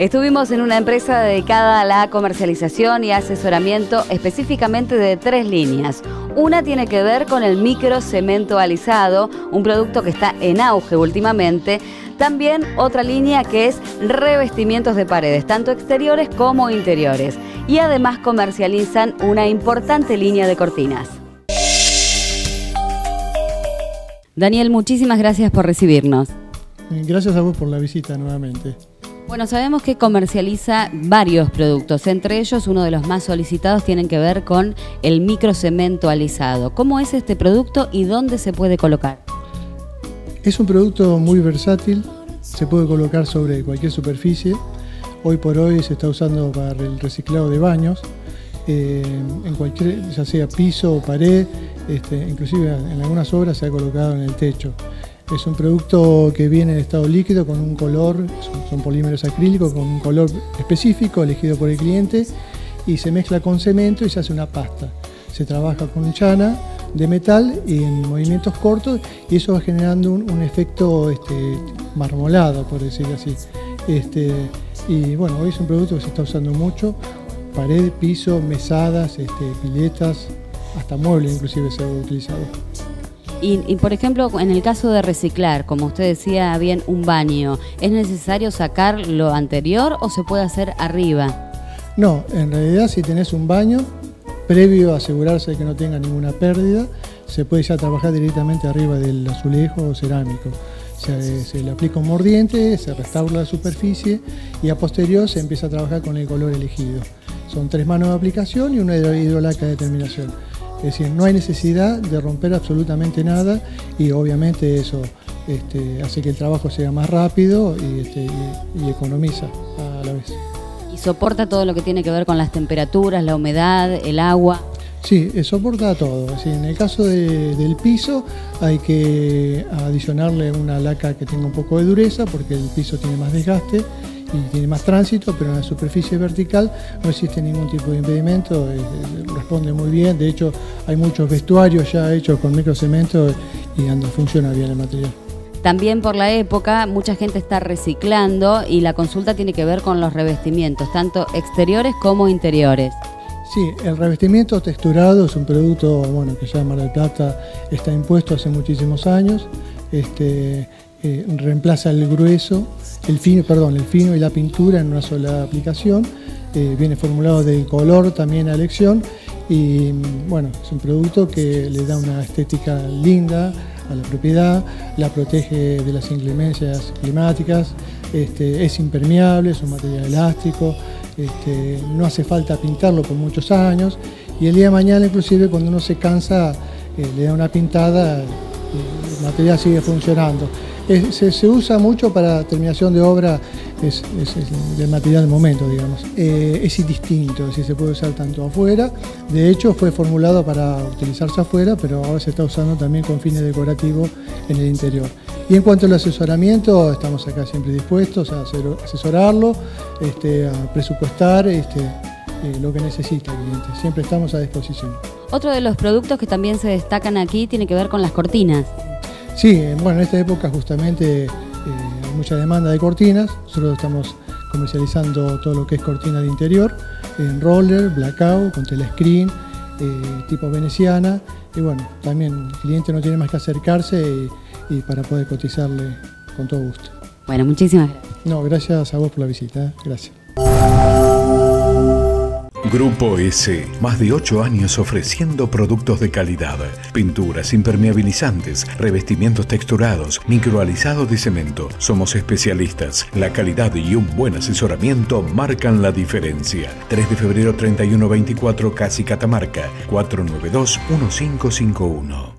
Estuvimos en una empresa dedicada a la comercialización y asesoramiento específicamente de 3 líneas. Una tiene que ver con el microcemento alisado, un producto que está en auge últimamente. También otra línea que es revestimientos de paredes, tanto exteriores como interiores. Y además comercializan una importante línea de cortinas. Daniel, muchísimas gracias por recibirnos. Gracias a vos por la visita nuevamente. Bueno, sabemos que comercializa varios productos, entre ellos uno de los más solicitados tienen que ver con el microcemento alisado. ¿Cómo es este producto y dónde se puede colocar? Es un producto muy versátil, se puede colocar sobre cualquier superficie. Hoy por hoy se está usando para el reciclado de baños, en cualquier, ya sea piso o pared, inclusive en algunas obras se ha colocado en el techo. Es un producto que viene en estado líquido con un color, son polímeros acrílicos con un color específico elegido por el cliente y se mezcla con cemento y se hace una pasta. Se trabaja con chana de metal y en movimientos cortos y eso va generando un efecto marmolado, por decirlo así. Y bueno, hoy es un producto que se está usando mucho, pared, piso, mesadas, piletas, hasta muebles inclusive se ha utilizado. Y por ejemplo, en el caso de reciclar, como usted decía bien, un baño, ¿es necesario sacar lo anterior o se puede hacer arriba? No, en realidad si tenés un baño, previo a asegurarse de que no tenga ninguna pérdida, se puede ya trabajar directamente arriba del azulejo o cerámico. Se le aplica un mordiente, se restaura la superficie y a posterior se empieza a trabajar con el color elegido. Son 3 manos de aplicación y una hidrolaca de terminación. Es decir, no hay necesidad de romper absolutamente nada y obviamente eso hace que el trabajo sea más rápido y economiza a la vez. ¿Y soporta todo lo que tiene que ver con las temperaturas, la humedad, el agua? Sí, soporta todo. Es decir, en el caso del piso hay que adicionarle una laca que tenga un poco de dureza porque el piso tiene más desgaste y tiene más tránsito, pero en la superficie vertical no existe ningún tipo de impedimento, responde muy bien. De hecho, hay muchos vestuarios ya hechos con microcemento y funciona bien el material. También por la época, mucha gente está reciclando y la consulta tiene que ver con los revestimientos, tanto exteriores como interiores. Sí, el revestimiento texturado es un producto que ya en Mar del Plata está impuesto hace muchísimos años. Reemplaza el grueso, el fino y la pintura en una sola aplicación. Viene formulado de color también a elección y es un producto que le da una estética linda a la propiedad, la protege de las inclemencias climáticas, es impermeable, es un material elástico, no hace falta pintarlo por muchos años y el día de mañana inclusive cuando uno se cansa le da una pintada y el material sigue funcionando. Se usa mucho para terminación de obra, es del material del momento, digamos. Es indistinto, es decir, se puede usar tanto afuera. De hecho, fue formulado para utilizarse afuera, pero ahora se está usando también con fines decorativos en el interior. Y en cuanto al asesoramiento, estamos acá siempre dispuestos a asesorarlo, a presupuestar lo que necesita el cliente. Siempre estamos a disposición. Otro de los productos que también se destacan aquí tiene que ver con las cortinas. Sí, en esta época justamente hay mucha demanda de cortinas. Nosotros estamos comercializando todo lo que es cortina de interior, en roller, blackout, con telescreen, tipo veneciana. Y también el cliente no tiene más que acercarse y para poder cotizarle con todo gusto. Bueno, muchísimas gracias. No, gracias a vos por la visita. Gracias. Grupo S, más de 8 años ofreciendo productos de calidad, pinturas, impermeabilizantes, revestimientos texturados, microalisado de cemento. Somos especialistas. La calidad y un buen asesoramiento marcan la diferencia. 3 de febrero 3124, Casi Catamarca, 492-1551.